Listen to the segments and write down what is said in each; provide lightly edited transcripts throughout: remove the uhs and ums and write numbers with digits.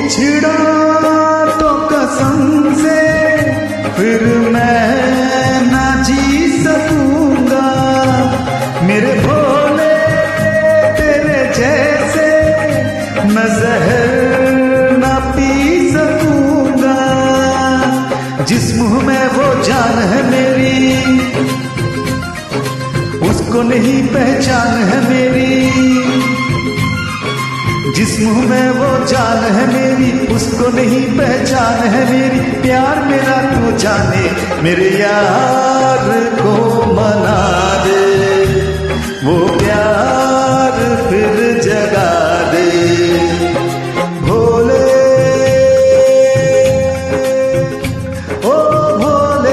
बिछड़ा तो कसम से फिर मैं ना जी सकूंगा। मेरे भोले तेरे जैसे मैं जहर ना पी सकूंगा। जिस मुंह में वो जान है मेरी, उसको नहीं पहचान है मेरी। जिस मुंह में वो जान है मेरी, उसको नहीं पहचान है मेरी। प्यार मेरा तू जाने, मेरे यार को मना दे, वो प्यार फिर जगा दे। भोले ओ भोले,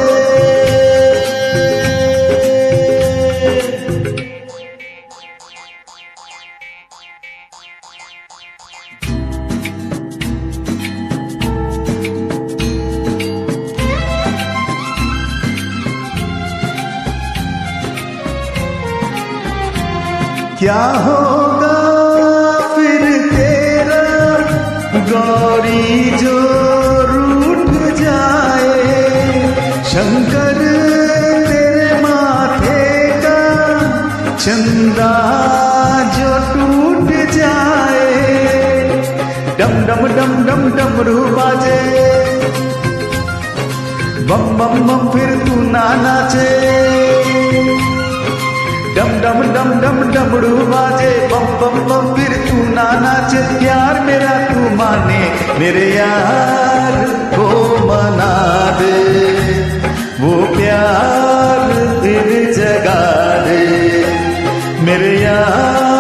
क्या होगा फिर तेरा गौरी जो रूठ जाए। शंकर तेरे माथे का चंदा जो टूट जाए। डम डम डम डम डमरू बाजे, बम बम बम फिर तू ना नाचे। डम डम डम डम डमरू बाजे, बम बम बम फिर तू ना नाचे। प्यार मेरा तू माने, मेरे यार को मना दे, वो प्यार फिर जगा दे। मेरे यार